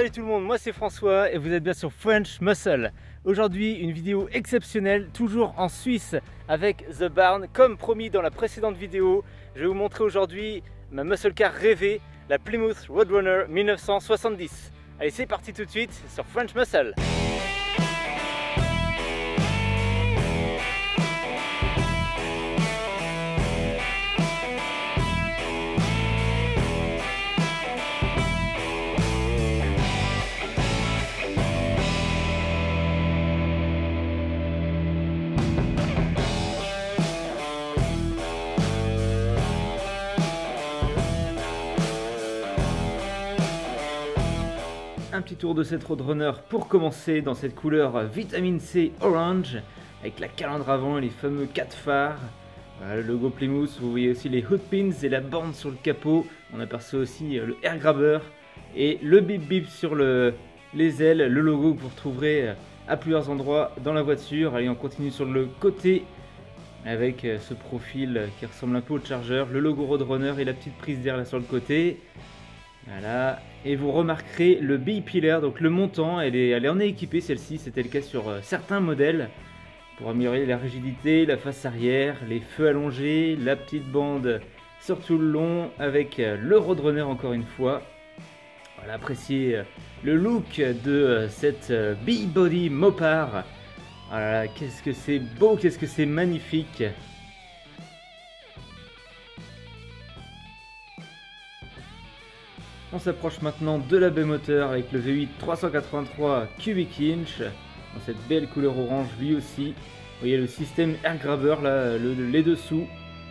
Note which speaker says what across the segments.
Speaker 1: Salut tout le monde, moi c'est François et vous êtes bien sur French Muscle. Aujourd'hui une vidéo exceptionnelle, toujours en Suisse avec The Barn. Comme promis dans la précédente vidéo, je vais vous montrer aujourd'hui ma muscle car rêvée, la Plymouth Roadrunner 1970. Allez, c'est parti tout de suite sur French Muscle. Un petit tour de cette Roadrunner pour commencer dans cette couleur vitamine C orange avec la calandre avant et les fameux 4 phares. Voilà, le logo Plymouth, vous voyez aussi les hood pins et la bande sur le capot. On aperçoit aussi le air grabber et le bip bip sur les ailes, le logo que vous retrouverez à plusieurs endroits dans la voiture. Allez, on continue sur le côté avec ce profil qui ressemble un peu au Charger, le logo Roadrunner et la petite prise d'air là sur le côté. Voilà, et vous remarquerez le B-pillar, donc le montant, elle en est équipée celle-ci, c'était le cas sur certains modèles, pour améliorer la rigidité, la face arrière, les feux allongés, la petite bande sur tout le long, avec le Roadrunner encore une fois. Voilà, appréciez le look de cette B-body Mopar. Voilà, qu'est-ce que c'est beau, qu'est-ce que c'est magnifique. On s'approche maintenant de la baie moteur avec le V8 383 cubic inch dans cette belle couleur orange lui aussi. Vous voyez le système air grabber là, les dessous.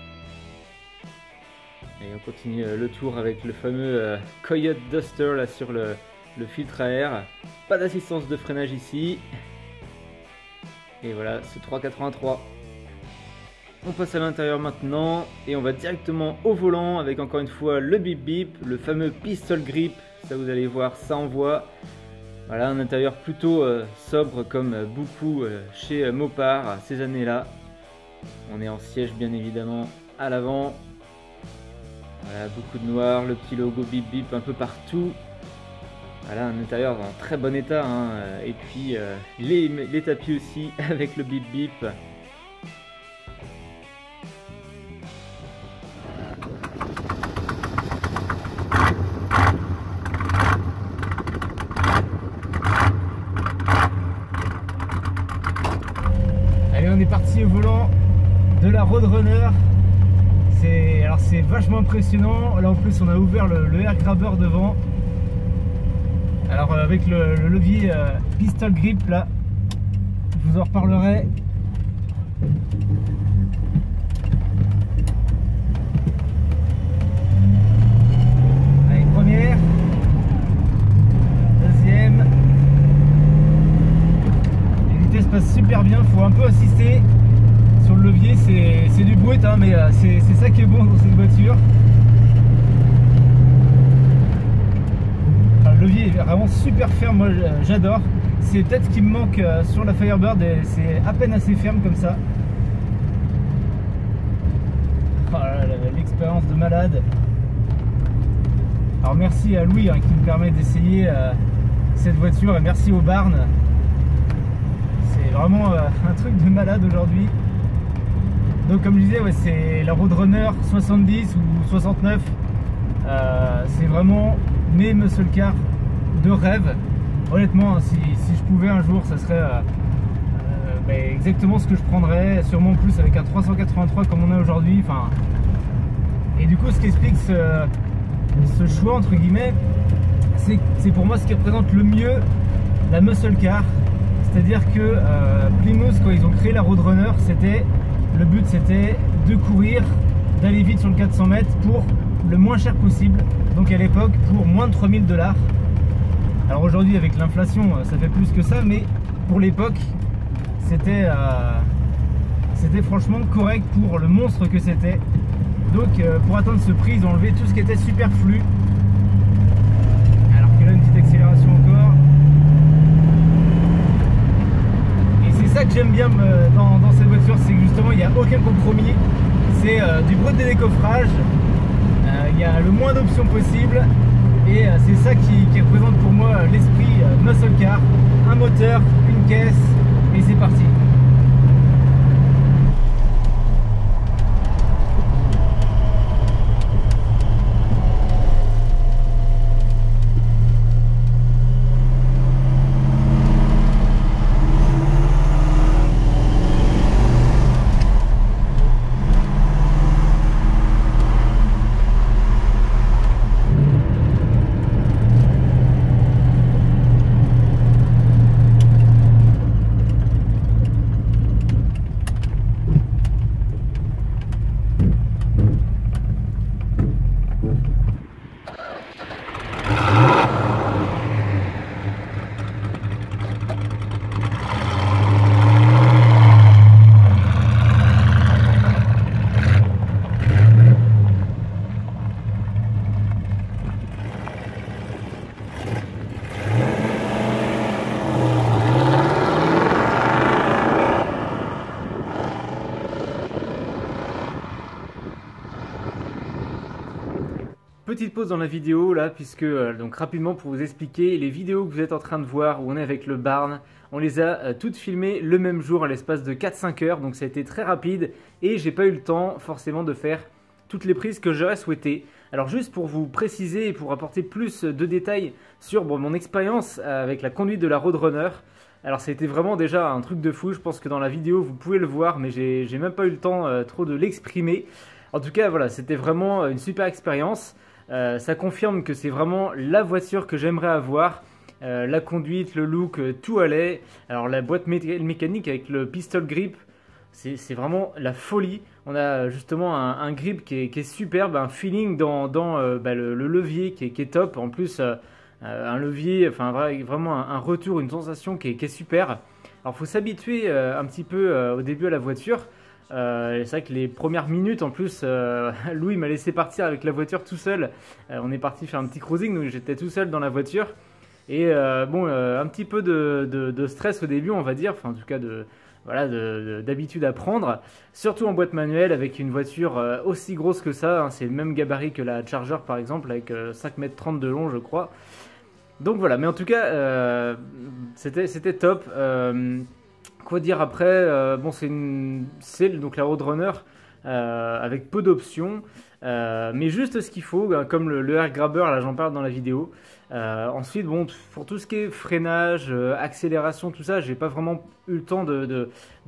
Speaker 1: Et on continue le tour avec le fameux Coyote Duster là sur le filtre à air. Pas d'assistance de freinage ici. Et voilà, ce 383. On passe à l'intérieur maintenant et on va directement au volant avec encore une fois le bip bip, le fameux pistol grip, ça vous allez voir, ça envoie. Voilà, un intérieur plutôt sobre comme beaucoup chez Mopar ces années-là. On est en siège bien évidemment à l'avant. Voilà, beaucoup de noir, le petit logo bip bip un peu partout. Voilà, un intérieur en très bon état, hein. Et puis les tapis aussi avec le bip bip. On est parti au volant de la Roadrunner. C'est vachement impressionnant. Là en plus on a ouvert le air grabber devant. Alors avec le levier pistol grip là, je vous en reparlerai. Allez, première, deuxième. Se passe super bien, faut un peu assister sur le levier, c'est du brut hein, mais c'est ça qui est bon dans cette voiture. Enfin, le levier est vraiment super ferme, moi j'adore. C'est peut-être ce qui me manque sur la Firebird, c'est à peine assez ferme comme ça. Oh, l'expérience de malade. Alors merci à Louis hein, qui me permet d'essayer cette voiture et merci au Barn. C'est vraiment un truc de malade aujourd'hui. Donc comme je disais, ouais, c'est la Roadrunner 70 ou 69. C'est vraiment mes muscle cars de rêve. Honnêtement, si je pouvais un jour, ça serait exactement ce que je prendrais. Sûrement plus avec un 383 comme on a aujourd'hui. Enfin, et du coup, ce qui explique ce choix entre guillemets, c'est pour moi ce qui représente le mieux la muscle car. C'est-à-dire que Plymouth, quand ils ont créé la Roadrunner, le but c'était de courir, d'aller vite sur le 400 mètres pour le moins cher possible. Donc à l'époque pour moins de 3000 $. Alors aujourd'hui avec l'inflation ça fait plus que ça, mais pour l'époque c'était franchement correct pour le monstre que c'était. Donc pour atteindre ce prix ils ont enlevé tout ce qui était superflu. Alors que là une petite accélération encore. C'est ça que j'aime bien dans cette voiture, c'est que justement il n'y a aucun compromis, c'est du brut de décoffrage, il y a le moins d'options possible et c'est ça qui représente pour moi l'esprit muscle car, un moteur, une caisse et c'est parti. Petite pause dans la vidéo là, puisque donc rapidement pour vous expliquer, les vidéos que vous êtes en train de voir où on est avec le barn, on les a toutes filmées le même jour à l'espace de 4-5 heures, donc ça a été très rapide et j'ai pas eu le temps forcément de faire toutes les prises que j'aurais souhaité. Alors juste pour vous préciser et pour apporter plus de détails sur mon expérience avec la conduite de la Roadrunner, alors ça a été vraiment déjà un truc de fou, je pense que dans la vidéo vous pouvez le voir mais j'ai même pas eu le temps trop de l'exprimer. En tout cas voilà, c'était vraiment une super expérience. Ça confirme que c'est vraiment la voiture que j'aimerais avoir. La conduite, le look, tout allait. Alors la boîte mécanique avec le pistol grip, c'est vraiment la folie. On a justement un grip qui est superbe, un feeling dans le levier qui est top. En plus, un levier, enfin vraiment un retour, une sensation qui est super. Alors il faut s'habituer un petit peu au début à la voiture. C'est vrai que les premières minutes en plus, Louis m'a laissé partir avec la voiture tout seul. On est parti faire un petit cruising, donc j'étais tout seul dans la voiture. Et un petit peu de stress au début, on va dire, enfin en tout cas d'habitude à prendre. Surtout en boîte manuelle avec une voiture aussi grosse que ça, hein, c'est le même gabarit que la Charger par exemple, avec 5,30 m de long je crois. Donc voilà, mais en tout cas c'était top. Quoi dire après, c'est donc la Roadrunner avec peu d'options, mais juste ce qu'il faut, comme le air grabber, là j'en parle dans la vidéo. Ensuite, pour tout ce qui est freinage, accélération, tout ça, j'ai pas vraiment eu le temps de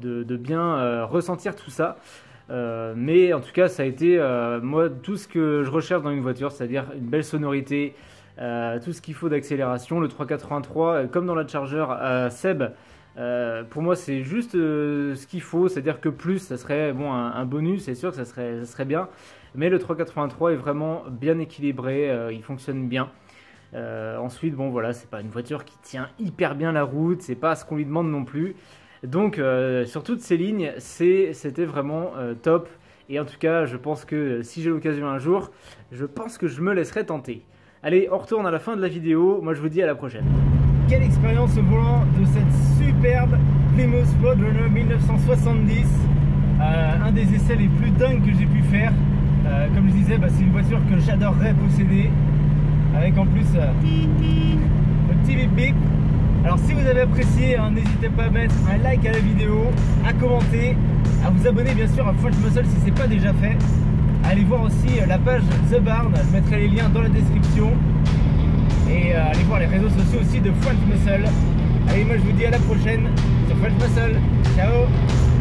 Speaker 1: bien ressentir tout ça. Mais en tout cas, ça a été moi tout ce que je recherche dans une voiture, c'est-à-dire une belle sonorité, tout ce qu'il faut d'accélération, le 383, comme dans la Charger Seb. Pour moi c'est juste ce qu'il faut, c'est-à-dire que plus ça serait un bonus, c'est sûr que ça serait bien, mais le 383 est vraiment bien équilibré, il fonctionne bien. Ensuite voilà, c'est pas une voiture qui tient hyper bien la route, c'est pas ce qu'on lui demande non plus, donc sur toutes ces lignes c'était vraiment top. Et en tout cas je pense que si j'ai l'occasion un jour, je pense que je me laisserai tenter. Allez, on retourne à la fin de la vidéo, moi je vous dis à la prochaine. Quelle expérience au volant de cette superbe Plymouth Roadrunner 1970, un des essais les plus dingues que j'ai pu faire. Comme je disais, c'est une voiture que j'adorerais posséder, avec en plus le petit bip bip. Alors si vous avez apprécié, n'hésitez pas à mettre un like à la vidéo, à commenter, à vous abonner bien sûr à French Muscle si ce n'est pas déjà fait. Allez voir aussi la page The Barn, je mettrai les liens dans la description. Et allez voir les réseaux sociaux aussi de French Muscle. Allez, moi je vous dis à la prochaine sur French Muscle. Ciao!